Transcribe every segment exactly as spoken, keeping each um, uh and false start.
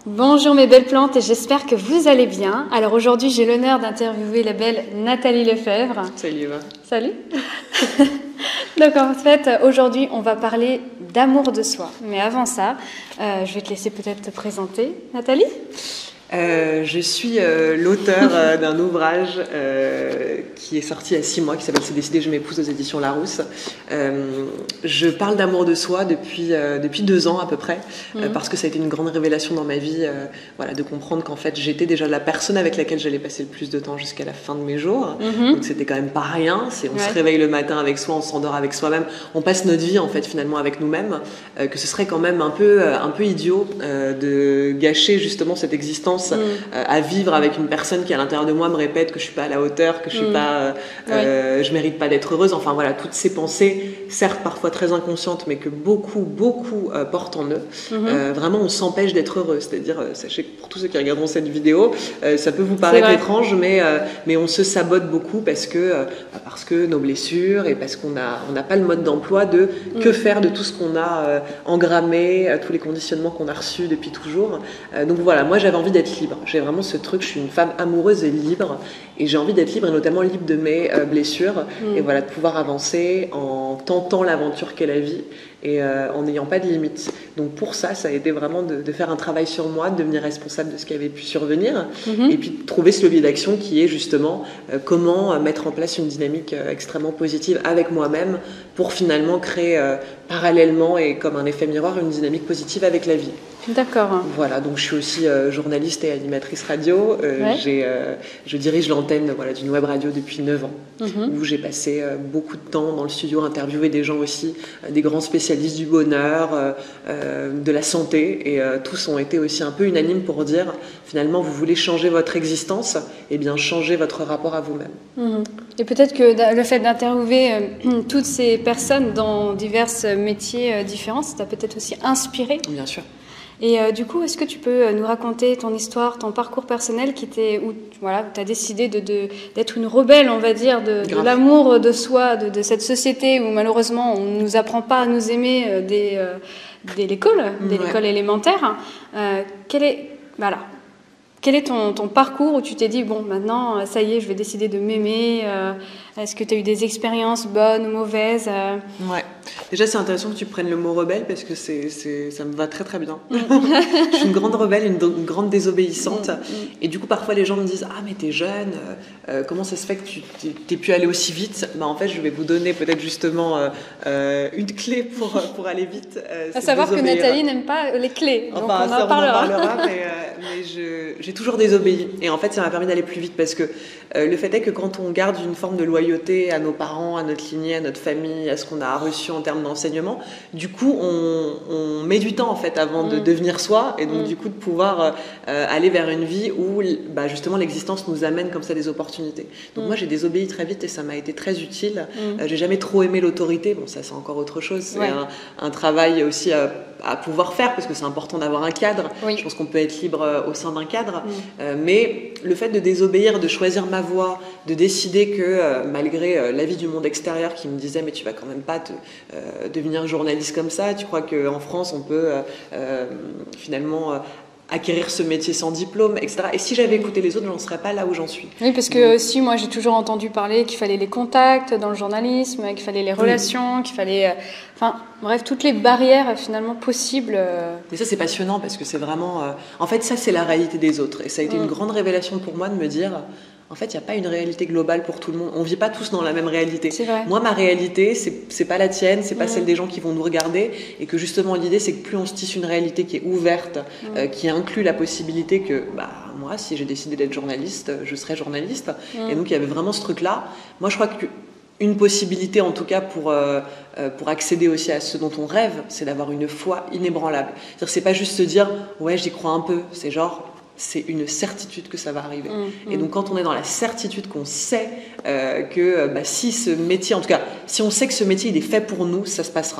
Bonjour mes belles plantes et j'espère que vous allez bien. Alors aujourd'hui j'ai l'honneur d'interviewer la belle Nathalie Lefebvre. Salut Eva. Salut. Donc en fait aujourd'hui on va parler d'amour de soi. Mais avant ça, euh, je vais te laisser peut-être te présenter. Nathalie ? Euh, je suis euh, l'auteur euh, d'un ouvrage euh, qui est sorti il y a six mois, qui s'appelle « C'est décidé, je m'épouse » aux éditions Larousse. Euh, je parle d'amour de soi depuis, euh, depuis deux ans à peu près, mmh. euh, parce que ça a été une grande révélation dans ma vie, euh, voilà, de comprendre qu'en fait j'étais déjà la personne avec laquelle j'allais passer le plus de temps jusqu'à la fin de mes jours. Mmh. Donc c'était quand même pas rien. C'est, on ouais. se réveille le matin avec soi, on s'endort avec soi-même, on passe notre vie en fait finalement avec nous-mêmes, euh, que ce serait quand même un peu, un peu idiot euh, de gâcher justement cette existence Mmh. Euh, à vivre avec une personne qui à l'intérieur de moi me répète que je suis pas à la hauteur, que je suis mmh. pas, euh, oui. euh, je mérite pas d'être heureuse. Enfin voilà, toutes ces pensées, certes parfois très inconscientes, mais que beaucoup, beaucoup euh, portent en eux. Mmh. Euh, vraiment, on s'empêche d'être heureux. C'est-à-dire, euh, sachez que pour tous ceux qui regarderont cette vidéo, euh, ça peut vous paraître étrange, mais euh, mais on se sabote beaucoup parce que euh, parce que nos blessures et parce qu'on a on n'a pas le mode d'emploi de mmh. que faire de tout ce qu'on a euh, engrammé, euh, tous les conditionnements qu'on a reçus depuis toujours. Euh, donc voilà, moi j'avais envie d'être libre. J'ai vraiment ce truc, je suis une femme amoureuse et libre et j'ai envie d'être libre et notamment libre de mes euh, blessures mmh. et voilà, de pouvoir avancer en tentant l'aventure qu'est la vie et euh, en n'ayant pas de limites. Donc pour ça, ça a été vraiment de, de faire un travail sur moi, de devenir responsable de ce qui avait pu survenir mmh. et puis de trouver ce levier d'action qui est justement euh, comment mettre en place une dynamique euh, extrêmement positive avec moi-même pour finalement créer euh, parallèlement et comme un effet miroir une dynamique positive avec la vie. D'accord. Voilà, donc je suis aussi euh, journaliste et animatrice radio. Euh, ouais. j'ai, euh, je dirige l'antenne voilà, d'une web radio depuis neuf ans, mm-hmm. où j'ai passé euh, beaucoup de temps dans le studio à interviewer des gens aussi, euh, des grands spécialistes du bonheur, euh, euh, de la santé, et euh, tous ont été aussi un peu unanimes pour dire, finalement, vous voulez changer votre existence, et bien changer votre rapport à vous-même. Mm-hmm. Et peut-être que le fait d'interviewer euh, toutes ces personnes dans divers métiers euh, différents, ça t'a peut-être aussi inspiré. Bien sûr. Et euh, du coup, est-ce que tu peux nous raconter ton histoire, ton parcours personnel qui était, où voilà, tu as décidé de, de, d'être une rebelle, on va dire, de, de l'amour de soi, de, de cette société où malheureusement on ne nous apprend pas à nous aimer euh, dès, euh, dès l'école, dès ouais. l'école élémentaire. Euh, quel est, voilà, quel est ton, ton parcours où tu t'es dit, bon, maintenant, ça y est, je vais décider de m'aimer euh, est-ce que tu as eu des expériences bonnes ou mauvaises euh... Ouais. Déjà, c'est intéressant que tu prennes le mot rebelle parce que c'est, c'est, ça me va très très bien. Mm. Je suis une grande rebelle, une, une grande désobéissante. Mm. Et du coup, parfois, les gens me disent « Ah, mais t'es jeune, euh, comment ça se fait que tu t'es, t'es pu aller aussi vite ?» Bah, en fait, je vais vous donner peut-être justement euh, euh, une clé pour, pour aller vite. Euh, à savoir que Nathalie n'aime pas les clés, donc enfin, on ça, en parlera. On en parlera, mais, euh, mais je, j'ai toujours désobéi. Et en fait, ça m'a permis d'aller plus vite parce que euh, le fait est que quand on garde une forme de loyauté à nos parents, à notre lignée, à notre famille, à ce qu'on a reçu en termes d'enseignement, du coup, on, on met du temps en fait avant de mmh. devenir soi et donc mmh. du coup de pouvoir euh, aller vers une vie où bah, justement l'existence nous amène comme ça des opportunités. Donc mmh. moi, j'ai désobéi très vite et ça m'a été très utile. Mmh. Euh, j'ai jamais trop aimé l'autorité. Bon, ça c'est encore autre chose. C'est ouais. un, un travail aussi à, à pouvoir faire parce que c'est important d'avoir un cadre. Oui. Je pense qu'on peut être libre au sein d'un cadre, mmh. euh, mais le fait de désobéir, de choisir ma voie, de décider que euh, malgré euh, l'avis du monde extérieur qui me disait mais tu vas quand même pas te, euh, devenir journaliste comme ça, tu crois qu'en France on peut euh, euh, finalement euh, acquérir ce métier sans diplôme, et cetera. Et si j'avais écouté les autres, j'en serais pas là où j'en suis. Oui, parce que aussi, moi, j'ai toujours entendu parler qu'il fallait les contacts dans le journalisme, qu'il fallait les relations, oui. qu'il fallait... Euh, enfin, bref, toutes les barrières, finalement, possibles. Euh... Et ça, c'est passionnant, parce que c'est vraiment... Euh, en fait, ça, c'est la réalité des autres. Et ça a été mmh. une grande révélation pour moi de me dire... En fait, il n'y a pas une réalité globale pour tout le monde. On ne vit pas tous dans la même réalité. C'est vrai. Moi, ma réalité, ce n'est pas la tienne, ce n'est pas mmh. celle des gens qui vont nous regarder. Et que justement, l'idée, c'est que plus on se tisse une réalité qui est ouverte, mmh. euh, qui inclut la possibilité que, bah, moi, si j'ai décidé d'être journaliste, je serai journaliste. Mmh. Et donc, il y avait vraiment ce truc-là. Moi, je crois qu'une possibilité, en tout cas, pour, euh, pour accéder aussi à ce dont on rêve, c'est d'avoir une foi inébranlable. C'est-à-dire, c'est pas juste se dire, ouais, j'y crois un peu. C'est genre... c'est une certitude que ça va arriver. Mmh, mmh. Et donc, quand on est dans la certitude qu'on sait euh, que bah, si ce métier, en tout cas, si on sait que ce métier il est fait pour nous, ça se passera.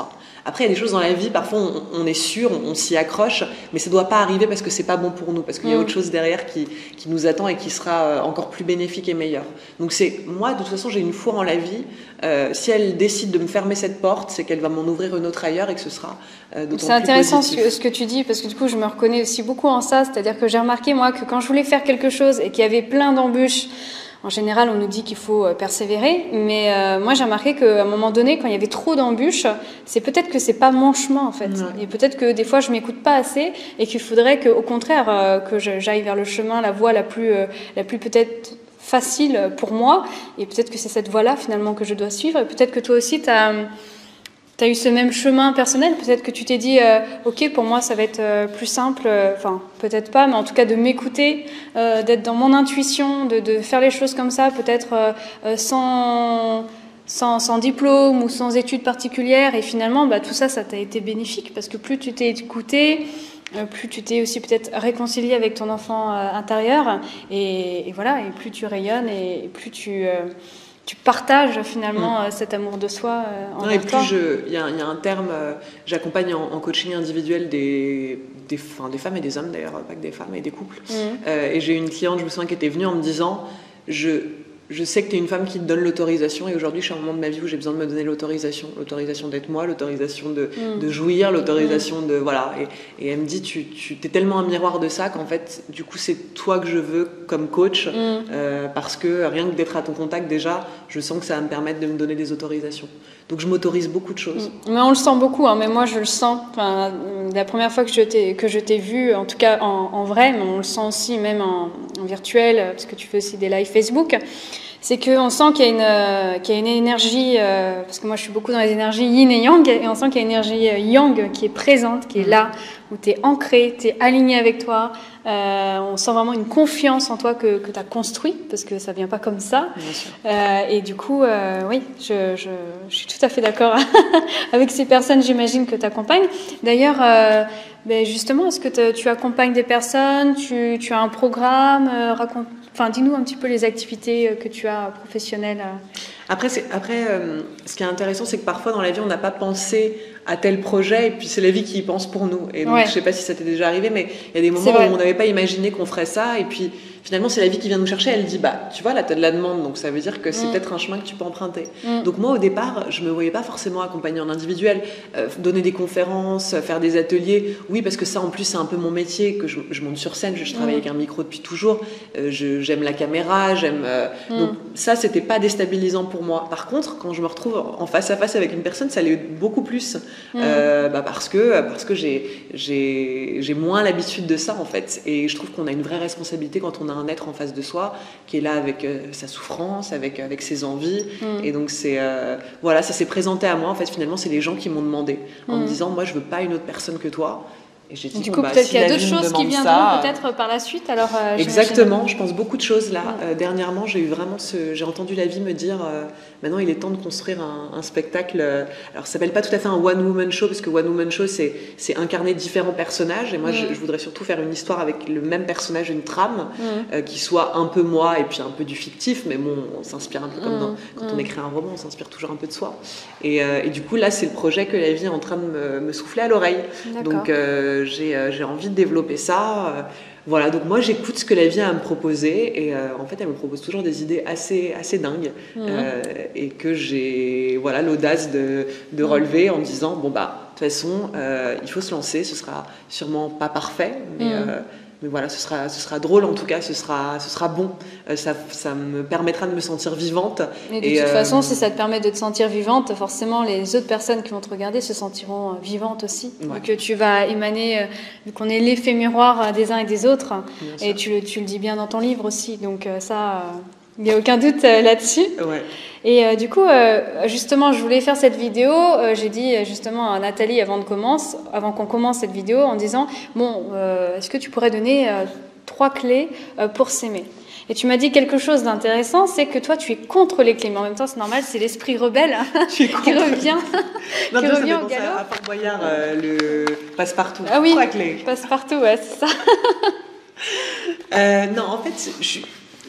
Après, il y a des choses dans la vie, parfois on, on est sûr, on, on s'y accroche, mais ça ne doit pas arriver parce que c'est pas bon pour nous, parce qu'il y a mmh. autre chose derrière qui, qui nous attend et qui sera encore plus bénéfique et meilleur. Donc c'est, moi, de toute façon, j'ai une foi en la vie. Euh, si elle décide de me fermer cette porte, c'est qu'elle va m'en ouvrir une autre ailleurs et que ce sera euh, d'autant plus C'est intéressant positif. ce que, ce que tu dis, parce que du coup, je me reconnais aussi beaucoup en ça, c'est-à-dire que j'ai remarqué, moi, que quand je voulais faire quelque chose et qu'il y avait plein d'embûches, en général, on nous dit qu'il faut persévérer, mais euh, moi j'ai remarqué qu'à un moment donné, quand il y avait trop d'embûches, c'est peut-être que c'est pas mon chemin en fait, ouais. Et peut-être que des fois je m'écoute pas assez et qu'il faudrait que, au contraire, euh, que j'aille vers le chemin, la voie la plus, euh, la plus peut-être facile pour moi, et peut-être que c'est cette voie-là finalement que je dois suivre. Et peut-être que toi aussi, tu as Tu as eu ce même chemin personnel, peut-être que tu t'es dit euh, ok, pour moi ça va être euh, plus simple, enfin euh, peut-être pas, mais en tout cas de m'écouter, euh, d'être dans mon intuition, de, de faire les choses comme ça, peut-être euh, sans, sans, sans diplôme ou sans études particulières, et finalement bah, tout ça, ça t'a été bénéfique, parce que plus tu t'es écouté, euh, plus tu t'es aussi peut-être réconcilié avec ton enfant euh, intérieur, et, et voilà, et plus tu rayonnes, et, et plus tu... Euh, tu partages finalement mmh. cet amour de soi euh, en non, et plus je, il y, y a un terme, euh, j'accompagne en, en coaching individuel des, des, enfin, des femmes et des hommes d'ailleurs, pas que des femmes et des couples. Mmh. Euh, et j'ai une cliente, je me souviens, qui était venue en me disant, je, je sais que tu es une femme qui te donne l'autorisation, et aujourd'hui je suis à un moment de ma vie où j'ai besoin de me donner l'autorisation, l'autorisation d'être moi, l'autorisation de, mmh. de jouir, l'autorisation mmh. de voilà. Et, et elle me dit, tu, tu es tellement un miroir de ça qu'en fait, du coup, c'est toi que je veux comme coach, mmh. euh, parce que rien que d'être à ton contact déjà, je sens que ça va me permettre de me donner des autorisations. Donc je m'autorise beaucoup de choses. Mais on le sent beaucoup, hein, mais moi je le sens. Enfin, la première fois que je t'ai que je t'ai vu, en tout cas en, en vrai, mais on le sent aussi même en, en virtuel, parce que tu fais aussi des lives Facebook. C'est qu'on sent qu'il y a une, euh, qu'il y a une énergie, euh, parce que moi je suis beaucoup dans les énergies yin et yang, et on sent qu'il y a une énergie euh, yang qui est présente, qui est là, où tu es ancré, tu es aligné avec toi. Euh, on sent vraiment une confiance en toi que, que tu as construit, parce que ça vient pas comme ça. Euh, et du coup, euh, oui, je, je, je suis tout à fait d'accord avec ces personnes, j'imagine, que tu accompagnes. D'ailleurs, euh, ben justement, est-ce que te, tu accompagnes des personnes, tu, tu as un programme, euh, raconte, enfin, dis-nous un petit peu les activités que tu as professionnelles. Après, c'est, après euh, ce qui est intéressant, c'est que parfois dans la vie, on n'a pas pensé à tel projet, et puis c'est la vie qui y pense pour nous. Et donc, ouais. je sais pas si ça t'est déjà arrivé, mais il y a des moments où on n'avait pas imaginé qu'on ferait ça, et puis finalement, c'est la vie qui vient nous chercher. Elle dit, bah, tu vois, là, t'as de la demande, donc ça veut dire que c'est mmh. peut-être un chemin que tu peux emprunter. Mmh. Donc moi, au départ, je me voyais pas forcément accompagner en individuel, euh, donner des conférences, faire des ateliers. Oui, parce que ça, en plus, c'est un peu mon métier, que je, je monte sur scène, je, je travaille mmh. avec un micro depuis toujours, euh, je, j'aime la caméra, j'aime... Euh, mmh. Donc ça, c'était pas déstabilisant pour moi. Par contre, quand je me retrouve en face à face avec une personne, ça l'est beaucoup plus. Mmh. Euh, bah parce que, parce que j'ai, j'ai, j'ai moins l'habitude de ça, en fait. Et je trouve qu'on a une vraie responsabilité quand on a un être en face de soi qui est là avec euh, sa souffrance, avec, avec ses envies. Mmh. Et donc, c'est, euh, voilà, ça s'est présenté à moi. En fait, finalement, c'est les gens qui m'ont demandé en mmh. me disant, moi, je veux pas une autre personne que toi. Et j'ai dit, du bon, coup, bah, peut-être si qu'il y a d'autres choses qui viendront ça, peut-être par la suite. Alors, euh, exactement, je pense beaucoup de choses là. Ouais. Euh, dernièrement, j'ai eu vraiment ce, j'ai entendu la vie me dire, euh, maintenant il est temps de construire un, un spectacle. Euh, alors, ça s'appelle pas tout à fait un one woman show, parce que one woman show, c'est, c'est incarner différents personnages. Et moi, mmh. je, je voudrais surtout faire une histoire avec le même personnage, une trame, mmh. euh, qui soit un peu moi et puis un peu du fictif. Mais bon, on s'inspire un peu comme dans, quand mmh. on écrit un roman, on s'inspire toujours un peu de soi. Et, euh, et du coup, là, c'est le projet que la vie est en train de me, me souffler à l'oreille. D'accord. Donc, euh, j'ai, euh, j'ai envie de développer ça. Euh, voilà, donc moi j'écoute ce que la vie a à me proposer, et euh, en fait elle me propose toujours des idées assez, assez dingues, mmh. euh, et que j'ai voilà, l'audace de, de relever en disant bon bah de toute façon euh, il faut se lancer, ce sera sûrement pas parfait, mais, mmh. euh, mais voilà, ce sera, ce sera drôle en tout cas, ce sera, ce sera bon, euh, ça, ça me permettra de me sentir vivante. Et de et toute euh, façon, si ça te permet de te sentir vivante, forcément les autres personnes qui vont te regarder se sentiront vivantes aussi. Ouais. Donc tu vas émaner, euh, vu qu'on est l'effet miroir des uns et des autres, bien et tu, tu le dis bien dans ton livre aussi, donc euh, ça, il n'y a aucun doute euh, là-dessus. Ouais. Et euh, du coup, euh, justement, je voulais faire cette vidéo. Euh, j'ai dit justement à Nathalie avant, de commence, avant qu'on commence cette vidéo en disant bon, euh, est-ce que tu pourrais donner euh, trois clés euh, pour s'aimer? Et tu m'as dit quelque chose d'intéressant, c'est que toi, tu es contre les clés, mais en même temps, c'est normal, c'est l'esprit rebelle qui revient, non, qui revient au galop. À Fort Boyard, euh, le passe-partout. Ah oui, trois clés. Passe-partout, ouais, c'est ça. euh, non, en fait, je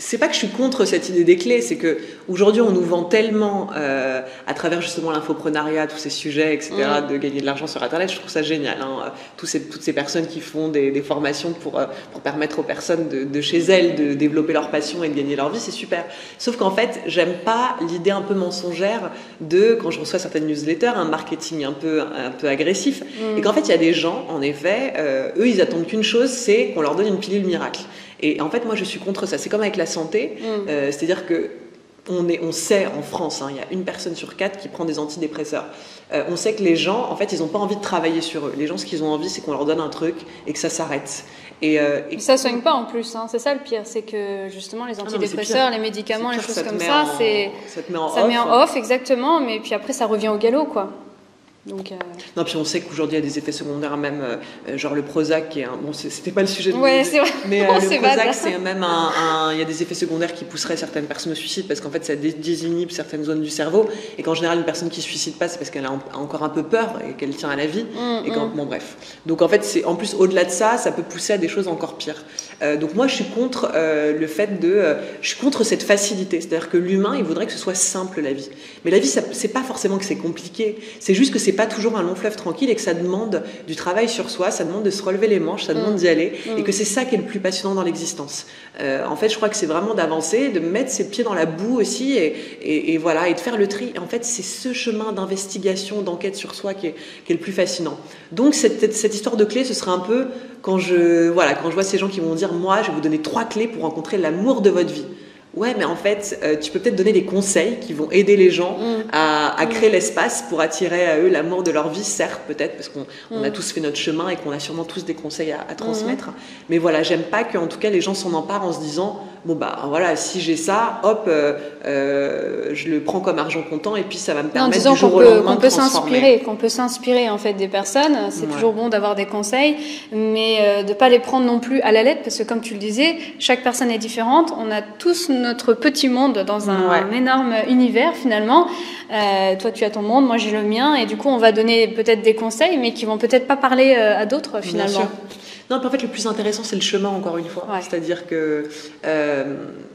c'est pas que je suis contre cette idée des clés, c'est que aujourd'hui on nous vend tellement euh, à travers justement l'infoprenariat, tous ces sujets, et cetera, mmh. de gagner de l'argent sur Internet. Je trouve ça génial. Hein, tous ces, toutes ces personnes qui font des, des formations pour, pour permettre aux personnes de, de chez elles de développer leur passion et de gagner leur vie, c'est super. Sauf qu'en fait, j'aime pas l'idée un peu mensongère de, quand je reçois certaines newsletters, un marketing un peu, un peu agressif, mmh. et qu'en fait il y a des gens, en effet, euh, eux ils attendent qu'une chose, c'est qu'on leur donne une pilule miracle. Et en fait, moi, je suis contre ça. C'est comme avec la santé, mmh. euh, c'est-à-dire que on, est, on sait en France, hein, il y a une personne sur quatre qui prend des antidépresseurs. Euh, on sait que les gens, en fait, ils n'ont pas envie de travailler sur eux. Les gens, ce qu'ils ont envie, c'est qu'on leur donne un truc et que ça s'arrête. Et, euh, et ça ne soigne pas en plus, hein. C'est ça le pire, c'est que justement les antidépresseurs, ah non, les médicaments, les choses comme ça, en, c'est, ça te met en ça off. met en off, exactement, mais puis après ça revient au galop, quoi. Donc, euh... Non, puis on sait qu'aujourd'hui il y a des effets secondaires, même euh, genre le Prozac, qui est un... bon, c'était pas le sujet de ouais, c'est vrai. mais euh, le Prozac, c'est même un, un, il y a des effets secondaires qui pousseraient certaines personnes au suicide parce qu'en fait ça désinhibe certaines zones du cerveau et qu'en général une personne qui se suicide pas, c'est parce qu'elle a encore un peu peur et qu'elle tient à la vie. Mmh, et quand, mmh. bon bref. Donc en fait, c'est en plus au-delà de ça, ça peut pousser à des choses encore pires. Euh, donc moi, je suis contre euh, le fait de, euh, je suis contre cette facilité, c'est-à-dire que l'humain, il voudrait que ce soit simple la vie. Mais la vie, ça, c'est pas forcément que c'est compliqué, c'est juste que c'est pas toujours un long fleuve tranquille et que ça demande du travail sur soi, ça demande de se relever les manches, ça demande mmh. d'y aller, mmh. et que c'est ça qui est le plus passionnant dans l'existence. Euh, en fait, je crois que c'est vraiment d'avancer, de mettre ses pieds dans la boue aussi, et, et, et voilà, et de faire le tri. Et en fait, c'est ce chemin d'investigation, d'enquête sur soi qui est, qui est le plus fascinant. Donc, cette, cette histoire de clés, ce serait un peu quand je, voilà, quand je vois ces gens qui vont dire, moi, je vais vous donner trois clés pour rencontrer l'amour de votre vie. Ouais, mais en fait, euh, tu peux peut-être donner des conseils qui vont aider les gens mmh. à, à créer mmh. l'espace pour attirer à eux l'amour de leur vie, certes, peut-être, parce qu'on mmh. on a tous fait notre chemin et qu'on a sûrement tous des conseils à, à transmettre. Mmh. Mais voilà, j'aime pas qu'en tout cas les gens s'en emparent en se disant, bon bah voilà, si j'ai ça, hop, euh, euh, je le prends comme argent comptant et puis ça va me permettre non, du jour qu'on au peut, lendemain qu'on de peut transformer. s'inspirer, qu'on peut s'inspirer en fait des personnes. C'est ouais. toujours bon d'avoir des conseils, mais euh, de pas les prendre non plus à la lettre, parce que comme tu le disais, chaque personne est différente. On a tous notre petit monde dans un, ouais. un énorme univers finalement. Euh, toi tu as ton monde, moi j'ai le mien, et du coup on va donner peut-être des conseils mais qui vont peut-être pas parler euh, à d'autres finalement. Bien sûr. Non, puis en fait le plus intéressant c'est le chemin, encore une fois. Ouais. C'est-à-dire que euh,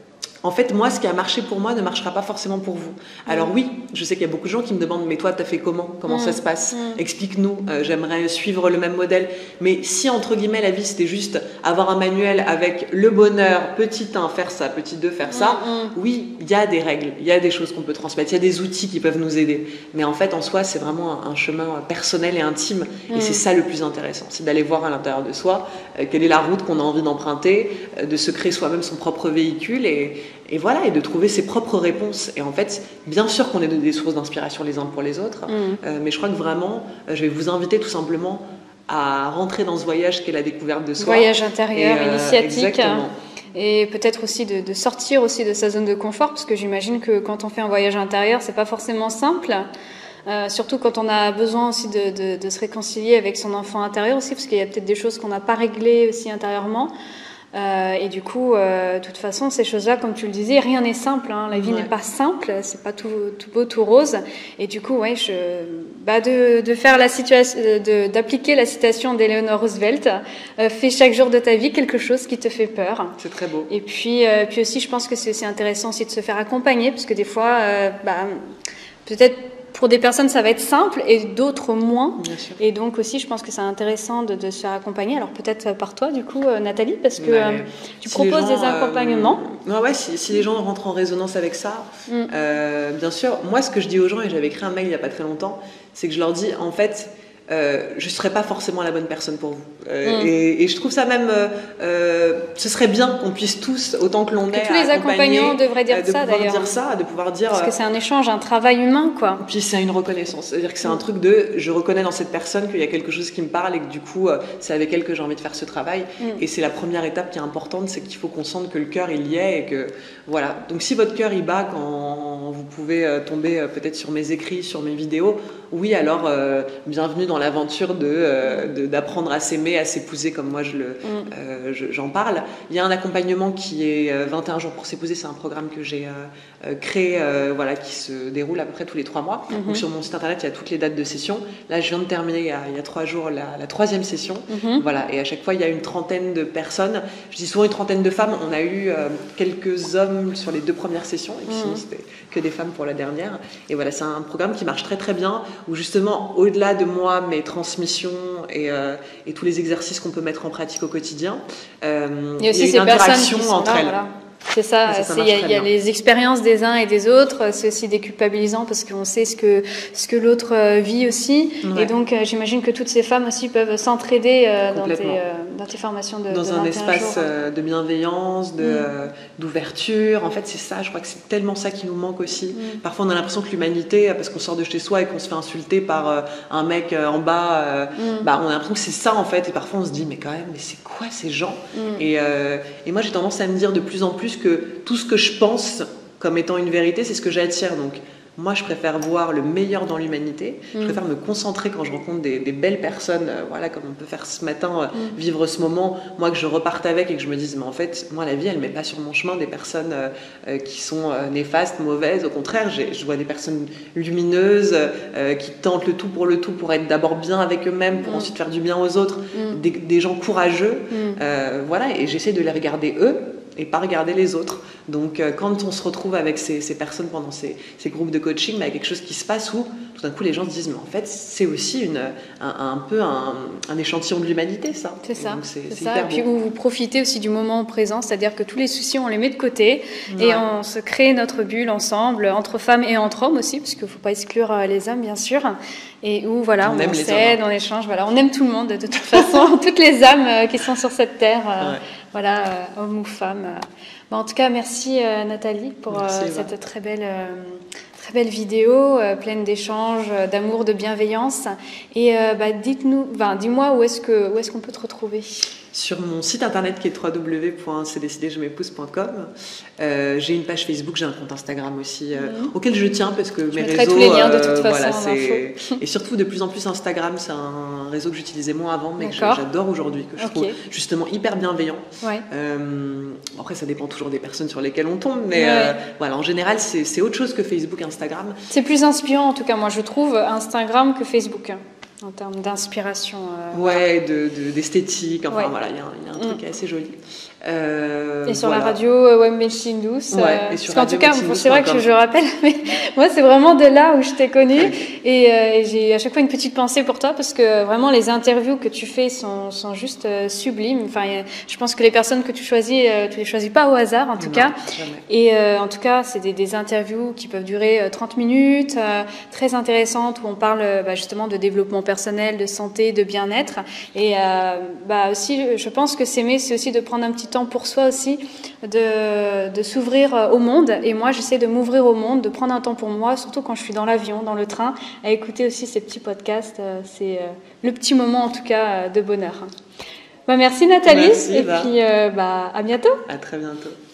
en fait, moi, ce qui a marché pour moi ne marchera pas forcément pour vous. Alors oui, je sais qu'il y a beaucoup de gens qui me demandent, mais toi, t'as fait comment ? Comment mmh. ça se passe ? mmh. Explique-nous, euh, j'aimerais suivre le même modèle. Mais si, entre guillemets, la vie, c'était juste avoir un manuel avec le bonheur, petit un, faire ça, petit deux, faire ça, mmh. oui, il y a des règles, il y a des choses qu'on peut transmettre, il y a des outils qui peuvent nous aider. Mais en fait, en soi, c'est vraiment un, un chemin personnel et intime. Mmh. Et c'est ça le plus intéressant, c'est d'aller voir à l'intérieur de soi euh, quelle est la route qu'on a envie d'emprunter, euh, de se créer soi-même son propre véhicule et Et voilà, et de trouver ses propres réponses. Et en fait, bien sûr qu'on est des sources d'inspiration les uns pour les autres, mmh. euh, mais je crois que vraiment, euh, je vais vous inviter tout simplement à rentrer dans ce voyage qu'est la découverte de soi. Voyage intérieur, euh, initiatique. Exactement. Et peut-être aussi de, de sortir aussi de sa zone de confort, parce que j'imagine que quand on fait un voyage intérieur, c'est pas forcément simple. Euh, surtout quand on a besoin aussi de, de, de se réconcilier avec son enfant intérieur aussi, parce qu'il y a peut-être des choses qu'on n'a pas réglées aussi intérieurement. Euh, et du coup, euh, de toute façon, ces choses-là, comme tu le disais, rien n'est simple. Hein. La vie ouais. n'est pas simple, c'est pas tout, tout beau, tout rose. Et du coup, ouais, je, bah de, de faire la situation, de, d'appliquer la citation d'Eleanor Roosevelt. Euh, fais chaque jour de ta vie quelque chose qui te fait peur. C'est très beau. Et puis, euh, puis aussi, je pense que c'est aussi intéressant aussi de se faire accompagner, parce que des fois, euh, bah, peut-être. Pour des personnes, ça va être simple et d'autres moins. Bien sûr. Et donc aussi, je pense que c'est intéressant de, de se faire accompagner. Alors peut-être par toi, du coup, euh, Nathalie, parce que euh, tu si proposes gens, des accompagnements. Euh, ouais, ouais, si, si les gens rentrent en résonance avec ça, mm. euh, bien sûr. Moi, ce que je dis aux gens, et j'avais écrit un mail il n'y a pas très longtemps, c'est que je leur dis, en fait, euh, je ne serais pas forcément la bonne personne pour vous. Euh, mm. et, et je trouve ça même, euh, ce serait bien qu'on puisse tous, autant que l'on est, tous les accompagnants devraient dire euh, de ça pouvoir d'ailleurs. dire ça, de pouvoir dire. Parce que c'est un échange, un travail humain, quoi. Puis c'est une reconnaissance, c'est-à-dire que c'est mm. un truc de, je reconnais dans cette personne qu'il y a quelque chose qui me parle et que du coup, euh, c'est avec elle que j'ai envie de faire ce travail. Mm. Et c'est la première étape qui est importante, c'est qu'il faut qu'on sente que le cœur il y est et que voilà. Donc si votre cœur il bat quand vous pouvez euh, tomber euh, peut-être sur mes écrits, sur mes vidéos, oui alors euh, bienvenue dans dans l'aventure de, euh, de, d'apprendre à s'aimer, à s'épouser comme moi je le, mm. euh, je, j'en parle. Il y a un accompagnement qui est vingt et un jours pour s'épouser, c'est un programme que j'ai euh, créé, euh, voilà, qui se déroule à peu près tous les trois mois. Mm-hmm. Donc sur mon site internet, il y a toutes les dates de session. Là, je viens de terminer il y a, il y a trois jours la, la troisième session. Mm-hmm. Voilà, et à chaque fois, il y a une trentaine de personnes. Je dis souvent une trentaine de femmes. On a eu euh, quelques hommes sur les deux premières sessions, et puis mm-hmm. c'était que des femmes pour la dernière. Et voilà, c'est un programme qui marche très très bien, où justement, au-delà de moi, mes transmissions et, euh, et tous les exercices qu'on peut mettre en pratique au quotidien, euh, il y a, aussi il y a une interaction entre là, elles. Voilà. C'est ça, il y, y a les expériences des uns et des autres, c'est aussi déculpabilisant parce qu'on sait ce que, ce que l'autre euh, vit aussi. Ouais. Et donc, euh, j'imagine que toutes ces femmes aussi peuvent s'entraider euh, dans, tes, euh, dans tes formations de Dans de un espace euh, de bienveillance, de, mm. euh, d'ouverture. En fait, c'est ça, je crois que c'est tellement ça qui nous manque aussi. Mm. Parfois, on a l'impression que l'humanité, parce qu'on sort de chez soi et qu'on se fait insulter par euh, un mec euh, en bas, euh, mm. bah, on a l'impression que c'est ça en fait. Et parfois, on se dit, mais quand même, mais c'est quoi ces gens mm. et, euh, et moi, j'ai tendance à me dire de plus en plus que tout ce que je pense comme étant une vérité, c'est ce que j'attire. Donc, moi, je préfère voir le meilleur dans l'humanité. Mm. Je préfère me concentrer quand je rencontre des, des belles personnes, euh, voilà, comme on peut faire ce matin, euh, mm. vivre ce moment, moi, que je reparte avec et que je me dise, mais en fait, moi, la vie, elle ne met pas sur mon chemin des personnes euh, euh, qui sont euh, néfastes, mauvaises. Au contraire, j'ai, je vois des personnes lumineuses euh, qui tentent le tout pour le tout, pour être d'abord bien avec eux-mêmes, pour mm. ensuite faire du bien aux autres, mm. des, des gens courageux. Mm. Euh, voilà, et j'essaie de les regarder eux et pas regarder les autres. Donc, euh, quand on se retrouve avec ces, ces personnes pendant ces, ces groupes de coaching, bah, il y a quelque chose qui se passe où, tout d'un coup, les gens se disent, mais en fait, c'est aussi une, un, un peu un, un échantillon de l'humanité, ça. C'est ça. Donc, c'est, c'est c'est ça. hyper Et puis, bon. où vous profitez aussi du moment présent, c'est-à-dire que tous les soucis, on les met de côté, ouais. et on se crée notre bulle ensemble, entre femmes et entre hommes aussi, parce qu'il ne faut pas exclure les hommes, bien sûr. Et où, voilà, on, on s'aide, on échange, voilà, on aime tout le monde, de toute façon, toutes les âmes qui sont sur cette terre, euh, ouais. voilà, euh, hommes ou femmes. Euh. Bon, en tout cas, merci euh, Nathalie pour merci, euh, cette très belle, euh, très belle vidéo, euh, pleine d'échanges, d'amour, de bienveillance. Et euh, bah, dites-nous, ben, dis-moi où est-ce que, où est-ce qu'on peut te retrouver ? Sur mon site internet qui est w w w point c'est décidé je m'épouse point com. Euh, j'ai une page Facebook, j'ai un compte Instagram aussi, euh, mmh. auquel je tiens parce que je mes réseaux. tous les liens de toute euh, façon. Voilà, c'est... Et surtout, de plus en plus, Instagram, c'est un réseau que j'utilisais moins avant, mais D'accord. que j'adore aujourd'hui, que je okay. trouve justement hyper bienveillant. Ouais. Euh, après, ça dépend toujours des personnes sur lesquelles on tombe, mais ouais. euh, voilà, en général, c'est, c'est autre chose que Facebook, Instagram. C'est plus inspirant, en tout cas, moi je trouve, Instagram que Facebook. En termes d'inspiration. Euh, ouais, de, de, d'esthétique, enfin ouais. voilà, il y, y a un truc mmh. assez joli. Euh, et sur voilà. la radio euh, Web Médecine Douce. Ouais, euh, et sur parce qu'en tout cas, c'est vrai que je, je rappelle, mais moi c'est vraiment de là où je t'ai connue et, euh, et j'ai à chaque fois une petite pensée pour toi parce que vraiment les interviews que tu fais sont, sont juste euh, sublimes. Enfin, a, je pense que les personnes que tu choisis, euh, tu les choisis pas au hasard en tout non, cas. Jamais. Et euh, en tout cas, c'est des, des interviews qui peuvent durer euh, trente minutes, euh, très intéressantes où on parle euh, bah, justement de développement personnel, de santé, de bien-être. Et euh, bah aussi, je pense que s'aimer, c'est aussi de prendre un petit temps pour soi aussi, de, de s'ouvrir au monde. Et moi, j'essaie de m'ouvrir au monde, de prendre un temps pour moi, surtout quand je suis dans l'avion, dans le train, à écouter aussi ces petits podcasts. C'est le petit moment, en tout cas, de bonheur. Bah, merci Nathalie. Merci, et bah. puis, euh, bah, à bientôt. À très bientôt.